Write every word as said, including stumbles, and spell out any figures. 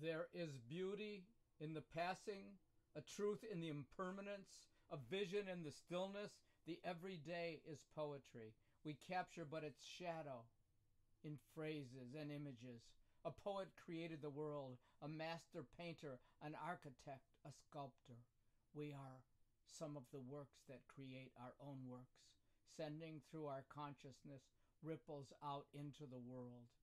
There is beauty in the passing, a truth in the impermanence, a vision in the stillness. The everyday is poetry. We capture but its shadow in phrases and images. A poet created the world, a master painter, an architect, a sculptor. We are some of the works that create our own works, sending through our consciousness ripples out into the world.